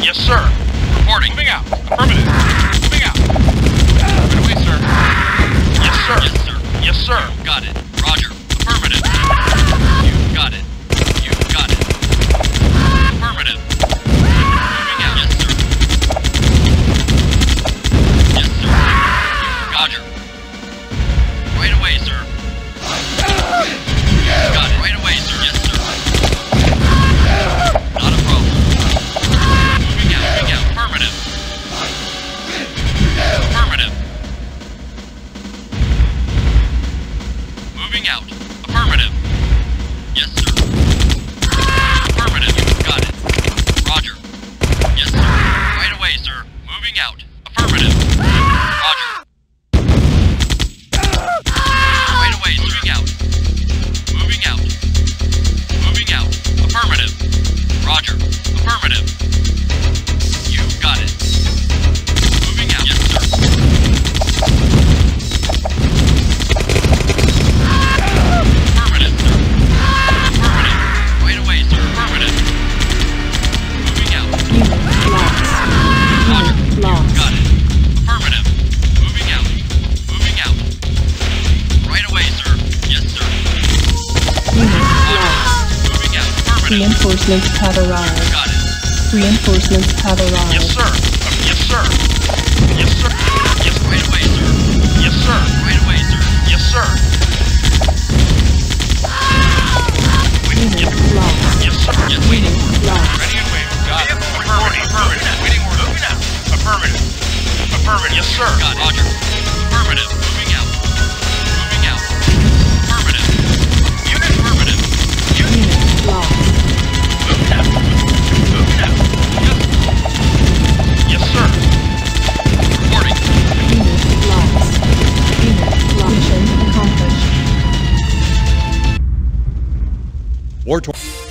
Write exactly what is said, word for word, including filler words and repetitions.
Yes, sir. Reporting. Moving out. Affirmative. Moving out. Right away, sir. Yes, sir. Yes, sir. Yes, sir. Got it. Roger. Affirmative. You got it. You got it. Affirmative. Moving out. Yes, sir. Yes, sir. Roger. Right away, sir. Got it. Right away, sir. Yes, sir. Not a problem. Moving out. Moving out. Affirmative. Affirmative. Moving out. Affirmative. Yes, sir. Affirmative. Got it. Roger. Yes, sir. Right away, sir. Moving out. Affirmative. Roger. Right away, moving out. Moving out. Moving out. Affirmative. Roger. Affirmative. You got it. Moving out. Yes, sir. Affirmative, sir. Affirmative. Right away, sir. Affirmative. Moving out. Unit lost. Roger. Unit lost. Got it. Affirmative. Moving out. Moving out. Right away, sir. Yes, sir. Unit Roger. lost. Moving out. Affirmative. Reinforcements have arrived. Got it. Reinforcements have arrived. Yes, sir. Yes, sir. Yes, sir. Yes, right away, sir. Yes, sir. Right away, sir. Yes, sir. Wait, Unit yes, lost. yes, sir. Yes, waiting. Unit lost. Ready and waiting. Got it. Affirmative. Affirmative. Waiting order. Moving out. Affirmative. Affirmative. Yes, sir. Got it. Roger. Affirmative. Moving out. Moving out. Affirmative. Unit affirmative. Unit lost. Moving out. Moving out. Yes. Yes, sir. Reporting. Unit lost. Unit lost. Mission accomplished. War tw-